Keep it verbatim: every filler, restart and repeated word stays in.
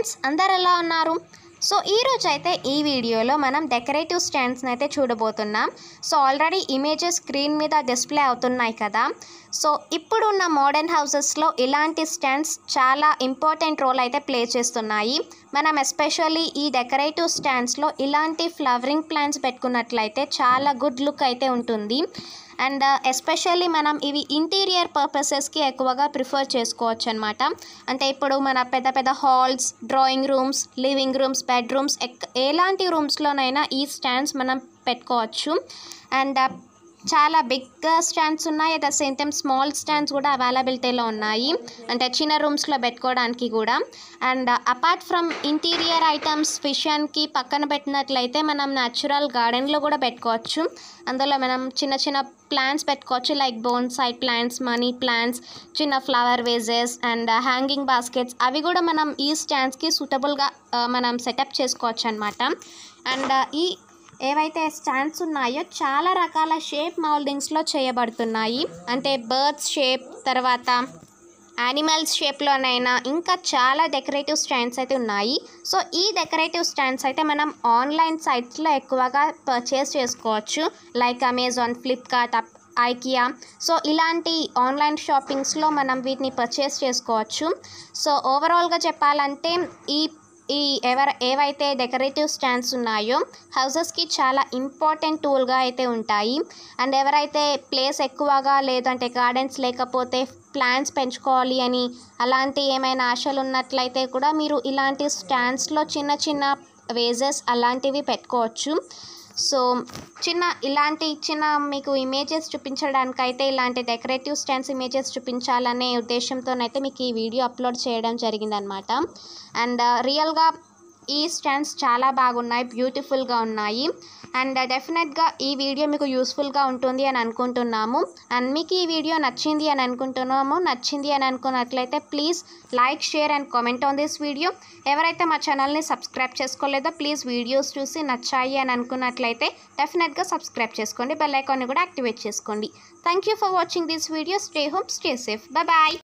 Friends అందరు ఎలా ఉన్నారు? సో ఈ రోజు అయితే ఈ వీడియోలో మనం డెకరేటివ్ స్టాండ్స్ని అయితే చూడబోతున్నాం. సో ఆల్రెడీ ఇమేజెస్ స్క్రీన్ మీద డిస్ప్లే అవుతున్నాయి కదా. సో ఇప్పుడున్న మోడర్న్ హౌసెస్లో ఇలాంటి స్టాండ్స్ చాలా ఇంపార్టెంట్ రోల్ అయితే ప్లే చేస్తున్నాయి. మనం ఎస్పెషల్లీ ఈ డెకరేటివ్ స్టాండ్స్లో ఇలాంటి ఫ్లవరింగ్ ప్లాంట్స్ పెట్టుకున్నట్లయితే చాలా గుడ్ లుక్ అయితే ఉంటుంది. అండ్ ఎస్పెషల్లీ మనం ఇవి ఇంటీరియర్ పర్పసెస్కి ఎక్కువగా ప్రిఫర్ చేసుకోవచ్చు అనమాట. అంటే ఇప్పుడు మన పెద్ద పెద్ద halls, drawing rooms, living rooms, bedrooms ఎలాంటి రూమ్స్లోనైనా ఈ స్టాండ్స్ మనం పెట్టుకోవచ్చు. అండ్ చాలా బిగ్ స్టాండ్స్ ఉన్నాయి, at the same time small stands కూడా అవైలబిలిటీలో ఉన్నాయి, అంటే చిన్న రూమ్స్లో పెట్టుకోవడానికి కూడా. And apart from interior items విషయానికి పక్కన పెట్టినట్లయితే మనం న్యాచురల్ గార్డెన్లో కూడా పెట్టుకోవచ్చు. అందులో మనం చిన్న చిన్న ప్లాంట్స్ పెట్టుకోవచ్చు, like bonsai plants, money plants, చిన్న flower vases and hanging baskets. అవి కూడా మనం ఈ స్టాండ్స్కి సూటబుల్గా మనం సెటప్ చేసుకోవచ్చు అనమాట. అండ్ ఈ ఏవైతే స్టాండ్స్ ఉన్నాయో చాలా రకాల షేప్ మౌల్డింగ్స్లో చేయబడుతున్నాయి. అంటే బర్డ్స్ షేప్, తర్వాత యానిమల్స్ షేప్లోనైనా ఇంకా చాలా డెకరేటివ్ స్టాండ్స్ అయితే ఉన్నాయి. సో ఈ డెకరేటివ్ స్టాండ్స్ అయితే మనం ఆన్లైన్ సైట్స్లో ఎక్కువగా పర్చేస్ చేసుకోవచ్చు, like Amazon, Flipkart, IKEA. So ఇలాంటి ఆన్లైన్ షాపింగ్స్లో మనం వీటిని పర్చేస్ చేసుకోవచ్చు. సో ఓవరాల్గా చెప్పాలంటే ఈ ఈ ఎవర ఏవైతే డెకరేటివ్ స్టాండ్స్ ఉన్నాయో హౌసెస్కి చాలా ఇంపార్టెంట్ టూల్గా అయితే ఉంటాయి. అండ్ ఎవరైతే ప్లేస్ ఎక్కువగా లేదంటే గార్డెన్స్ లేకపోతే ప్లాంట్స్ పెంచుకోవాలి అని అలాంటి ఏమైనా ఆశలు ఉన్నట్లయితే కూడా మీరు ఇలాంటి స్టాండ్స్లో చిన్న చిన్న వేజెస్ అలాంటివి పెట్టుకోవచ్చు. సో చిన్న ఇలాంటి చిన్న మీకు ఇమేజెస్ చూపించడానికైతే ఇలాంటి డెకరేటివ్ స్టాండ్స్ ఇమేజెస్ చూపించాలనే ఉద్దేశంతోనైతే మీకు ఈ వీడియో అప్లోడ్ చేయడం జరిగిందనమాట. అండ్ రియల్గా ఈ స్టాండ్స్ చాలా బాగున్నాయి, బ్యూటిఫుల్గా ఉన్నాయి. అండ్ డెఫినెట్గా ఈ వీడియో మీకు యూస్ఫుల్గా ఉంటుంది అని అనుకుంటున్నాము. అండ్ మీకు ఈ వీడియో నచ్చింది అని అనుకుంటున్నాము. నచ్చింది అని అనుకున్నట్లయితే please like, share and comment on this video. ఎవరైతే మా ఛానల్ని సబ్స్క్రైబ్ చేసుకోలేదో ప్లీజ్ వీడియోస్ చూసి నచ్చాయి అని అనుకున్నట్లయితే డెఫినెట్గా సబ్స్క్రైబ్ చేసుకోండి, బెల్ ఐకాన్ని కూడా యాక్టివేట్ చేసుకోండి. Thank you for watching this video. Stay home, stay safe. Bye bye.